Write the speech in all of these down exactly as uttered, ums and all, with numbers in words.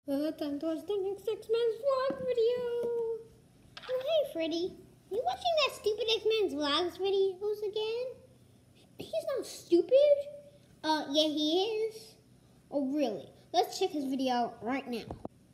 Uh, time to watch the next X-Men vlog video. Oh, hey, Freddy. You watching that stupid X-Men vlogs videos again? He's not stupid. Uh, yeah, he is. Oh, really? Let's check his video out right now.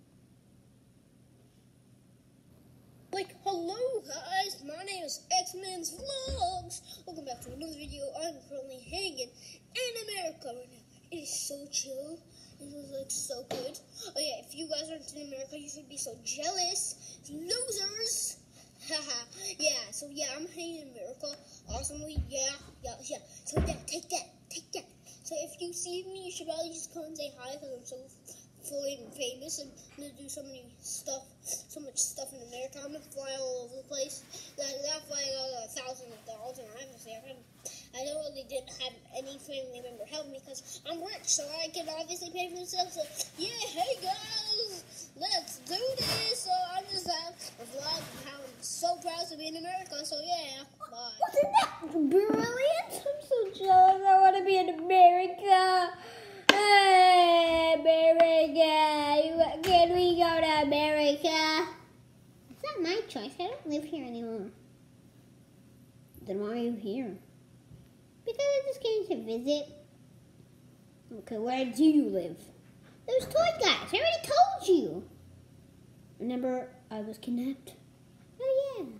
Like, hello guys, my name is X-Men's Vlogs. Welcome back to another video. I'm currently hanging in America right now. It is so chill. It looks so good. Oh yeah, if you guys aren't in America, you should be so jealous. Losers. Haha. Yeah, so yeah, I'm hanging in America. Awesomely. Yeah, yeah, yeah. So yeah, take that. Take that. So if you see me, you should probably just come and say hi because I'm so fully famous and I'm gonna do so many stuff, so much stuff in America. I'm gonna fly all over the place. That, that flying out a thousand dollars, and I have to say, I know they didn't have any family member help me because I'm rich, so I can obviously pay for myself. So yeah, hey guys, let's do this. So I'm just having a vlog of how I'm so proud to be in America. So yeah, bye. Wasn't that brilliant? I'm so jealous. I want to be in America. Hey, America. Can we go to America? It's not my choice. I don't live here anymore. Then why are you here? Because I just came to visit. Okay, where do you live? Those toy guys. I already told you. Remember, I was kidnapped. Oh, yeah.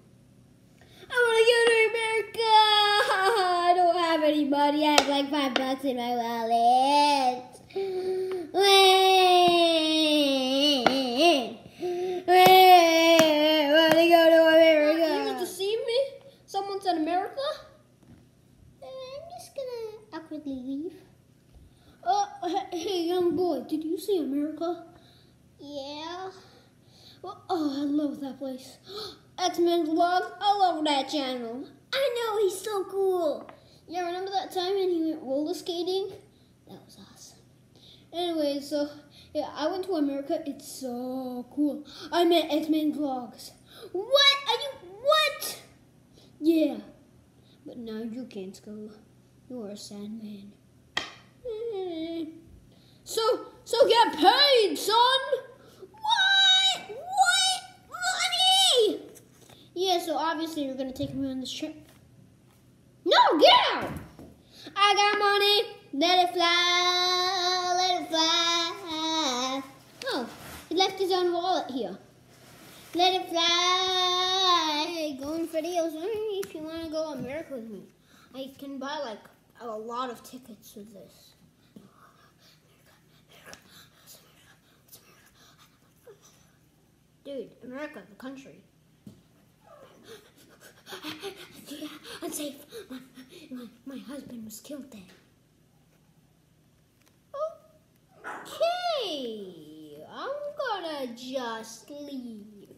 I want to go to America. I don't have any money. I have like five bucks in my wallet. I want to go to America. You deceive me? Someone's in America? I'm just gonna awkwardly leave. Uh, hey, young boy, did you see America? Yeah. Well, oh, I love that place. X-Men Vlogs, I love that channel. I know, he's so cool. Yeah, remember that time when he went roller skating? That was awesome. Anyway, so, yeah, I went to America. It's so cool. I met X-Men Vlogs. What? Are you, what? Yeah, but now you can't go. You're a sad man. So, so get paid, son. What? What? Money? Yeah, so obviously you're gonna take me on this trip. No, get out! I got money. Let it fly. Let it fly. Oh, he left his own wallet here. Let it fly. Hey, going for the I was wondering if you want to go to America with me. I can buy like a lot of tickets with this. Dude, America, the country. I'm safe. My, my, my husband was killed there. Okay, I'm gonna just leave.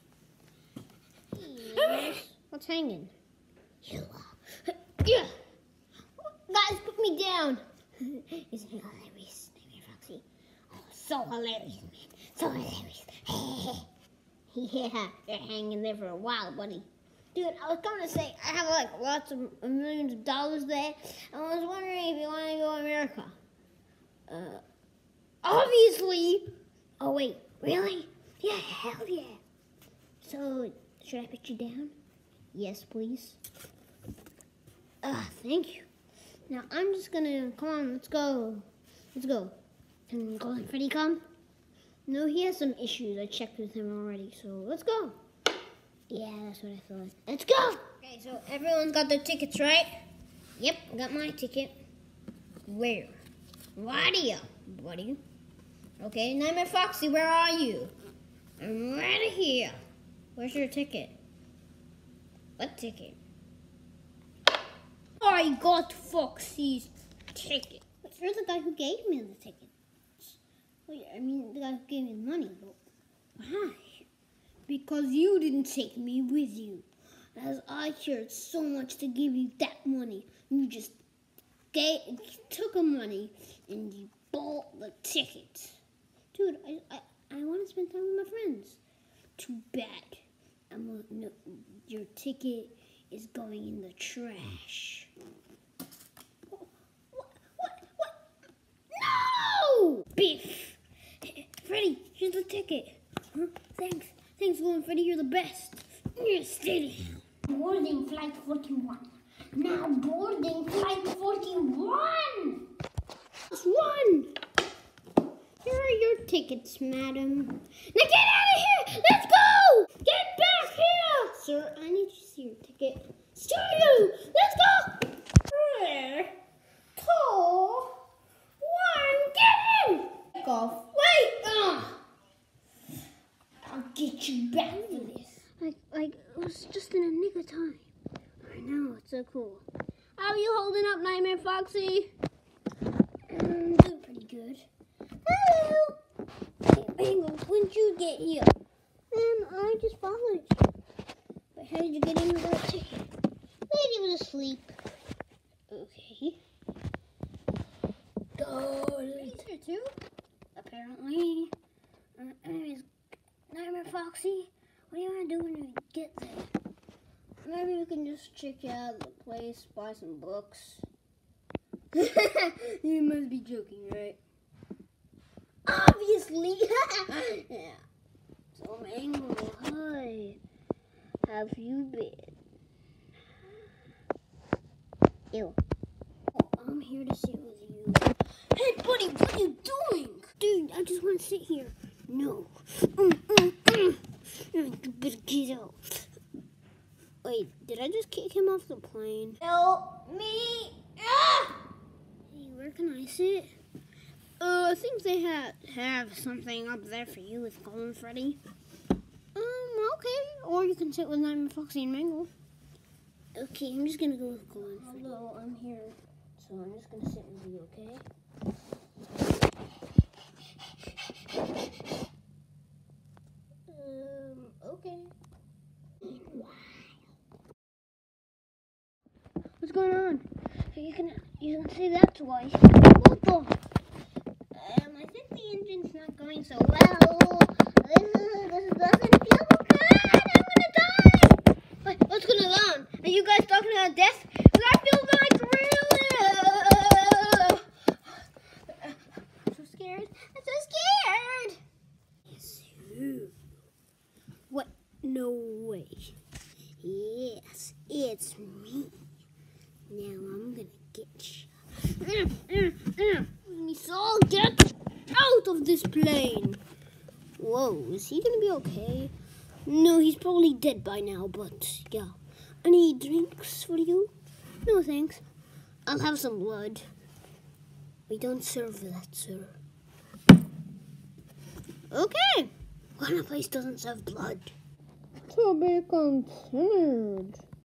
What's hanging? You. Yeah. Guys, put me down. Isn't it hilarious, Nightmare Foxy? Oh, so hilarious, man. So hilarious. Yeah, you're hanging there for a while, buddy. Dude, I was gonna say, I have like lots of millions of dollars there. I was wondering if you want to go to America. Uh, obviously. Oh, wait, really? Yeah, hell yeah. So, should I put you down? Yes, please. Ah, thank you. Now, I'm just gonna, come on, let's go. Let's go. Can Golden Freddy come? No, he has some issues. I checked with him already, so let's go. Yeah, that's what I thought. Let's go! Okay, so everyone's got their tickets, right? Yep, got my ticket. Where? Right here, buddy. Okay, Nightmare Foxy, where are you? I'm right here. Where's your ticket? What ticket? I got Foxy's ticket. But you're the guy who gave me the ticket. Well, yeah, I mean, the guy who gave me the money, but why? Because you didn't take me with you. As I cared so much to give you that money. You just gave, took the money and you bought the ticket. Dude, I, I, I want to spend time with my friends. Too bad. I'm, no, your ticket is going in the trash. What? What? What? No! Biff! Freddy, here's the ticket. Huh? Thanks. Thanks, Golden Freddy. You're the best. You're steady. Boarding flight forty-one. Now boarding flight forty-one. Just one. Here are your tickets, madam. Now get out of here! Let's go! Get back here! Sir, I need to see your ticket. Studio! Let's go! Three, two, one, get in! Back off. Wait! Ugh. I'll get you back for this. Like, like, it was just in a nick of time. I know, it's so cool. How are you holding up, Nightmare Foxy? Um, doing pretty good. Hello! Hey, Mango, when did you get here? Um, I just followed you. But how did you get in without a ticket? Lady was asleep. Okay. Go. Lady's here too? Apparently. Uh, anyways, Nightmare Foxy, what do you want to do when you get there? Maybe we can just check out the place, buy some books. You must be joking, right? Obviously. Yeah. So, Mango, hi. Have you been? Ew. Oh, I'm here to sit with you. Hey, buddy, what are you doing? Dude, I just want to sit here. No. Mm, mm, mm. You better get out. Wait, did I just kick him off the plane? Help me. Ah! Hey, where can I sit? Uh, I think they ha have something up there for you with Golden Freddy. Um, okay. Or you can sit with Nightmare Foxy and Mango. Okay, I'm just gonna go with Golden Freddy. Hello, I'm here. So I'm just gonna sit with you, okay? Um, okay. What's going on? You can you can say that twice. What the? Um, I think the engine's not going so well. This, is, this doesn't feel good. I'm gonna die. What, what's going on? Are you guys talking about death? I feel like really. I'm so scared. I'm so scared. Yes, you. What? No way. Yes, it's me. Now I'm gonna get you. Mm, mm, mm. Miss All, get out of this plane. Whoa, is he gonna be okay? No, he's probably dead by now, but yeah. Any drinks for you? No, thanks. I'll have some blood. We don't serve that, sir. Okay. What kind of place doesn't serve blood? To be continued.